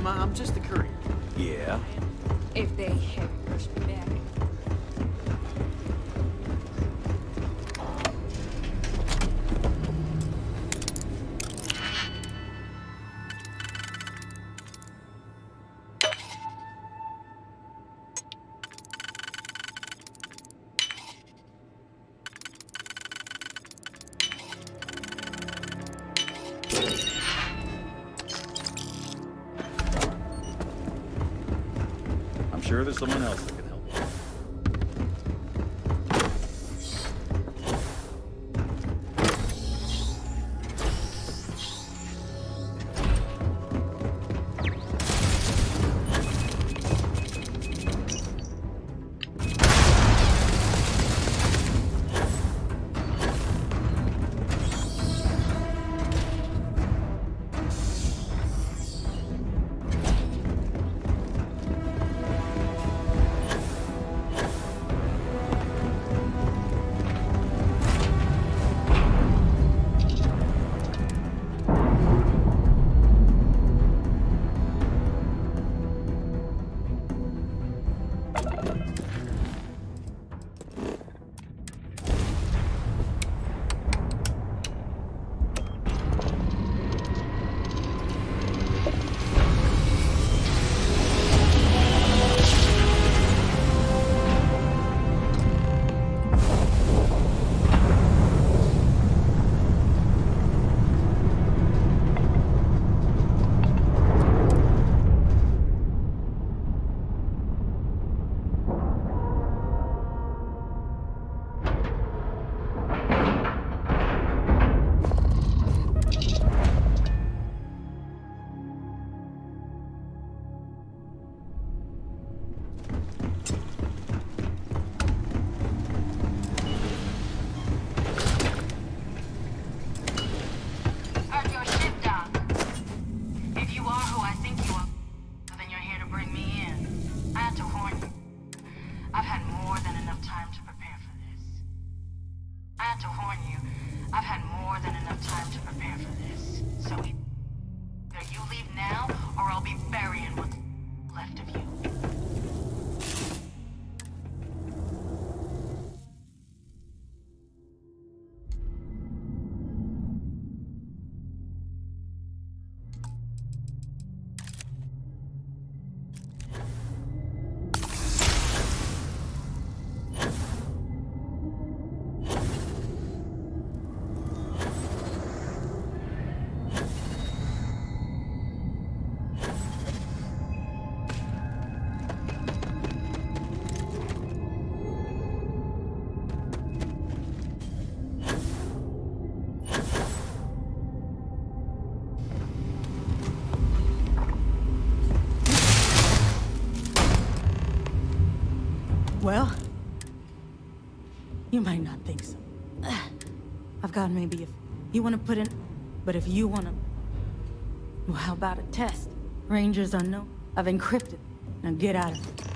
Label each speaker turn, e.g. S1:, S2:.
S1: ma'am. I'm just the courier.
S2: Yeah?
S3: If they have pushed me back.
S2: I'm sure there's someone else that can help.
S4: Well, you might not think so. I've got maybe if you want to put in, but if you want to, well, how about a test? Rangers unknown. I've encrypted. Now get out of it.